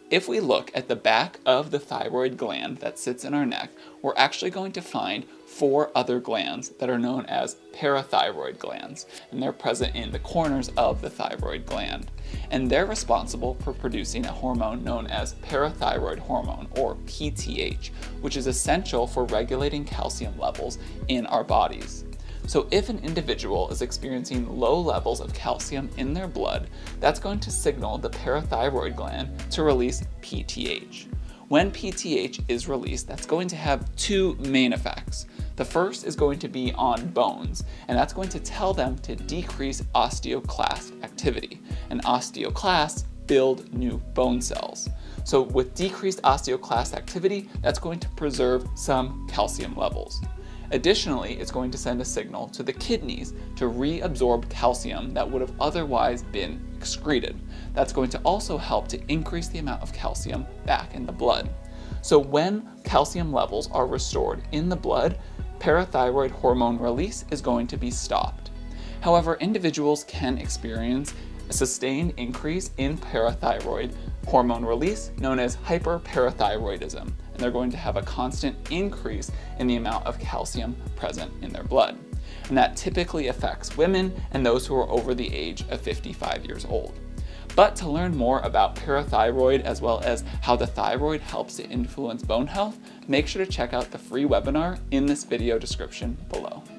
If we look at the back of the thyroid gland that sits in our neck, we're actually going to find 4 other glands that are known as parathyroid glands, and they're present in the corners of the thyroid gland. And they're responsible for producing a hormone known as parathyroid hormone, or PTH, which is essential for regulating calcium levels in our bodies. So if an individual is experiencing low levels of calcium in their blood, that's going to signal the parathyroid gland to release PTH. When PTH is released, that's going to have 2 main effects. The first is going to be on bones, and that's going to tell them to decrease osteoclast activity. And osteoclasts build new bone cells. So with decreased osteoclast activity, that's going to preserve some calcium levels. Additionally, it's going to send a signal to the kidneys to reabsorb calcium that would have otherwise been excreted. That's going to also help to increase the amount of calcium back in the blood. So when calcium levels are restored in the blood, parathyroid hormone release is going to be stopped. However, individuals can experience a sustained increase in parathyroid hormone release known as hyperparathyroidism, and they're going to have a constant increase in the amount of calcium present in their blood. And that typically affects women and those who are over the age of 55 years old. But to learn more about parathyroid as well as how the thyroid helps to influence bone health, make sure to check out the free webinar in this video description below.